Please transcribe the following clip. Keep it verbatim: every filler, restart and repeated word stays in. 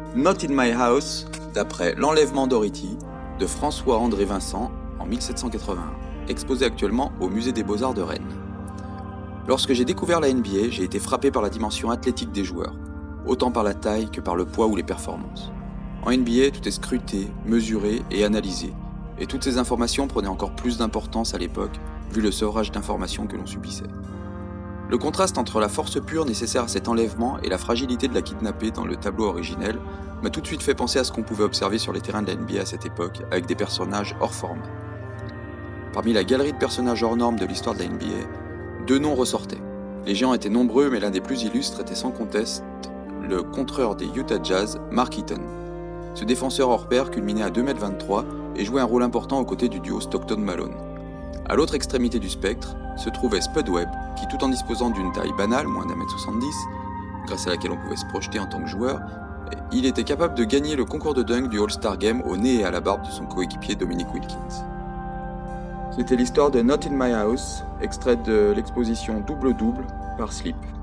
Not in My House, d'après L'Enlèvement d'Ority, de François-André Vincent, en mille sept cent quatre-vingt-un, exposé actuellement au Musée des Beaux-Arts de Rennes. Lorsque j'ai découvert la N B A, j'ai été frappé par la dimension athlétique des joueurs, autant par la taille que par le poids ou les performances. En N B A, tout est scruté, mesuré et analysé, et toutes ces informations prenaient encore plus d'importance à l'époque, vu le sevrage d'informations que l'on subissait. Le contraste entre la force pure nécessaire à cet enlèvement et la fragilité de la kidnappée dans le tableau originel m'a tout de suite fait penser à ce qu'on pouvait observer sur les terrains de la N B A à cette époque, avec des personnages hors forme. Parmi la galerie de personnages hors normes de l'histoire de la N B A, deux noms ressortaient. Les géants étaient nombreux, mais l'un des plus illustres était sans conteste le contreur des Utah Jazz, Mark Eaton. Ce défenseur hors pair culminait à deux mètres vingt-trois et jouait un rôle important aux côtés du duo Stockton-Malone. À l'autre extrémité du spectre se trouvait Spud Webb, qui tout en disposant d'une taille banale, moins d'un mètre soixante-dix, grâce à laquelle on pouvait se projeter en tant que joueur, il était capable de gagner le concours de dunk du All-Star Game au nez et à la barbe de son coéquipier Dominique Wilkins. C'était l'histoire de Not in My House, extrait de l'exposition Double Double par Slip.